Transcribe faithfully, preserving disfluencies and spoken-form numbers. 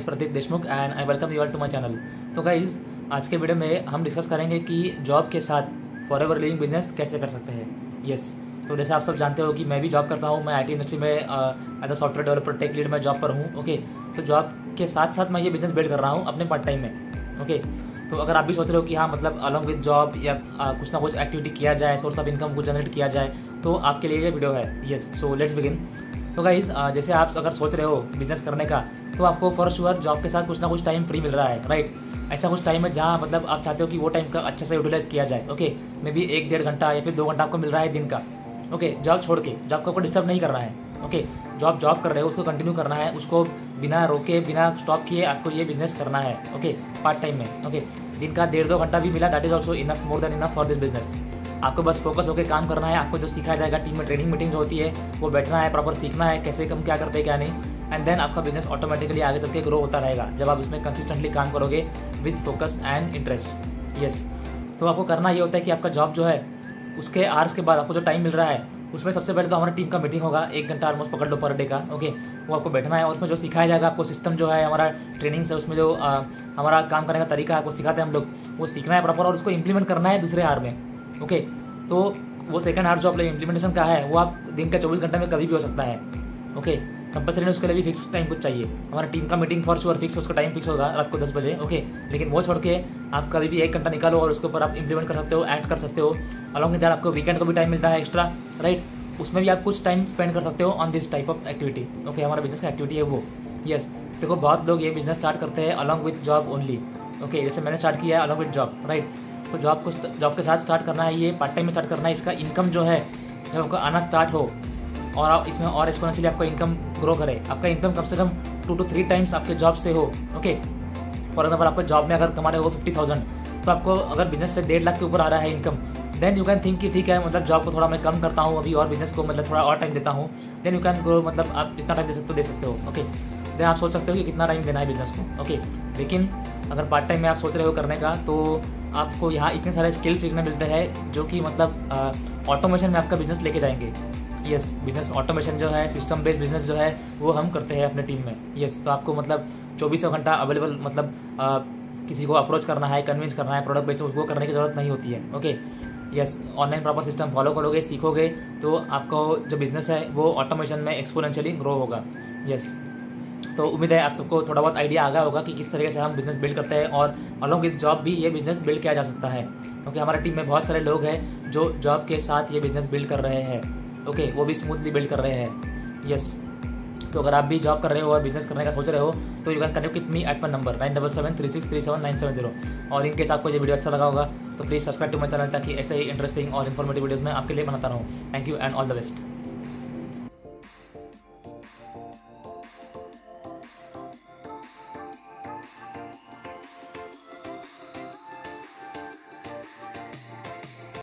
Is Prateek Deshmukh and I welcome you all to my channel. तो guys, आज के video में हम डिस्कस करेंगे कि जॉब के साथ फॉरएवर लिविंग बिजनेस कैसे कर सकते हैं। Yes yes. तो जैसे आप सब जानते हो कि मैं भी जॉब करता हूँ, मैं आईटी इंडस्ट्री में as a software developer tech lead में जॉब पर हूँ। ओके, तो जॉब के साथ साथ मैं ये बिजनेस बिल्ड कर रहा हूँ अपने पार्ट टाइम में। ओके, तो अगर आप भी सोच रहे हो कि हाँ मतलब अलॉन्ग विद जॉब या आ, कुछ ना कुछ एक्टिविटी किया जाए, सोर्स ऑफ इनकम कुछ जनरेट किया जाए, तो आपके लिए ये वीडियो है। Yes, so let's begin. तो गाइज, जैसे आप अगर सोच रहे हो बिजनेस करने का, तो आपको फॉर श्योर जॉब के साथ कुछ ना कुछ टाइम फ्री मिल रहा है, राइट। ऐसा कुछ टाइम है जहाँ मतलब आप चाहते हो कि वो टाइम का अच्छे से यूटिलाइज किया जाए। ओके, मे बी एक डेढ़ घंटा या फिर दो घंटा आपको मिल रहा है दिन का। ओके, जॉब छोड़ के, जॉब को आपको डिस्टर्ब नहीं करना है। ओके, जॉब जॉब कर रहे हो उसको कंटिन्यू करना है, उसको बिना रोके बिना स्टॉप किए आपको ये बिजनेस करना है। ओके, पार्ट टाइम में। ओके, दिन का डेढ़ दो घंटा भी मिला, that is also enough, more than enough for this business. आपको बस फोकस होकर काम करना है। आपको जो सिखाया जाएगा टीम में ट्रेनिंग मीटिंग जो होती है वो बैठना है, प्रॉपर सीखना है कैसे कम क्या करते हैं क्या नहीं, एंड देन आपका बिजनेस ऑटोमेटिकली आगे चल के ग्रो होता रहेगा जब आप इसमें कंसिस्टेंटली काम करोगे with focus and interest. Yes, तो आपको करना ये होता है कि आपका जॉब जो है उसके आवर्स के बाद आपको जो टाइम मिल रहा है उसमें सबसे पहले तो हमारी टीम का मीटिंग होगा, एक घंटा ऑलमोस्ट पकड़ लो पर डे का। ओके, वो आपको बैठना है और उसमें जो सिखाया जाएगा आपको सिस्टम जो है हमारा ट्रेनिंग से, उसमें जो आ, हमारा काम करने का तरीका आपको सिखाते हैं हम लोग, वो सीखना है प्रॉपर और उसको इंप्लीमेंट करना है दूसरे आवर में। ओके, तो वो सेकंड आवर जो आप इंप्लीमेंटेशन का है वो आप दिन का चौबीस घंटे में कभी भी हो सकता है। ओके, कंपल्सरी उसके लिए भी फिक्स टाइम कुछ चाहिए। हमारा टीम का मीटिंग फॉर श्योर फिक्स, उसका टाइम फिक्स होगा रात को दस बजे। ओके, लेकिन वो छोड़ के आप कभी भी एक घंटा निकालो और उसके ऊपर आप इंप्लीमेंट कर सकते हो, एक्ट कर सकते हो। अलॉन्ग विद दैट आपको वीकेंड को भी टाइम मिलता है एक्स्ट्रा, राइट। उसमें भी आप कुछ टाइम स्पेंड कर सकते हो on this type of activity. Okay, हमारा बिजनेस का एक्टिविटी है वो। यस, देखो बहुत लोग ये बिजनेस स्टार्ट करते हैं along with job only. Okay, जैसे मैंने स्टार्ट किया है अलॉन्ग विद जॉब, राइट। तो जॉब को जॉब के साथ स्टार्ट करना है, ये पार्ट टाइम में स्टार्ट करना है। इसका इनकम जो है जब आपको आना स्टार्ट हो और आप इसमें और एक्सपोनेंशियली आपका इनकम ग्रो करे, आपका इनकम कम से कम टू टू थ्री टाइम्स आपके जॉब से हो। ओके, फॉर एग्जाम्पल आपको जॉब में अगर कमा रहे हो फिफ्टी थाउजेंड, तो आपको अगर बिजनेस से डेढ़ लाख के ऊपर आ रहा है income, then you can think कि ठीक है मतलब जॉब को थोड़ा मैं कम करता हूँ अभी और बिजनेस को मतलब थोड़ा और टाइम देता हूँ, देन यू कैन ग्रो, मतलब आप जितना टाइम दे सकते हो दे सकते हो। ओके, देन आप सोच सकते हो कि कितना टाइम देना है बिजनेस को। ओके, लेकिन अगर पार्ट टाइम में आप सोच रहे हो करने का, तो आपको यहाँ इतने सारे स्किल सीखने मिलते हैं जो कि मतलब ऑटोमेशन में आपका बिजनेस लेके जाएंगे। यस, बिजनेस ऑटोमेशन जो है, सिस्टम बेस्ड बिजनेस जो है वो हम करते हैं अपने टीम में। यस, तो आपको मतलब चौबीसों घंटा अवेलेबल, मतलब आ, किसी को अप्रोच करना है, कन्विंस करना है, प्रोडक्ट बेचो, उसको करने की ज़रूरत नहीं होती है। Okay, yes, online proper system follow करोगे, सीखोगे, तो आपको जो बिजनेस है वो ऑटोमेशन में एक्सपोनेंशियली ग्रो होगा। यस, तो उम्मीद है आप सबको थोड़ा बहुत आइडिया आ गया होगा कि किस तरीके से हम बिज़नेस बिल्ड करते हैं और अलॉन्ग विद जॉब भी ये बिज़नेस बिल्ड किया जा सकता है। क्योंकि हमारी टीम में बहुत सारे लोग हैं जो जॉब के साथ ये बिज़नेस बिल्ड कर रहे हैं। ओके, वो भी स्मूथली बिल्ड कर रहे हैं। यस, तो अगर आप भी जॉब कर रहे हो और बिजनेस करने का सोच रहे हो, तो you can connect with me at my number nine double seven three six three seven nine seven zero. और इन केस आपको ये वीडियो अच्छा लगा होगा तो please subscribe to my channel, ताकि ऐसे ही इंटरेस्टिंग और इन्फॉर्मेटिव वीडियोज़ में आपके लिए बनाता रहूँ। Thank you and all the best.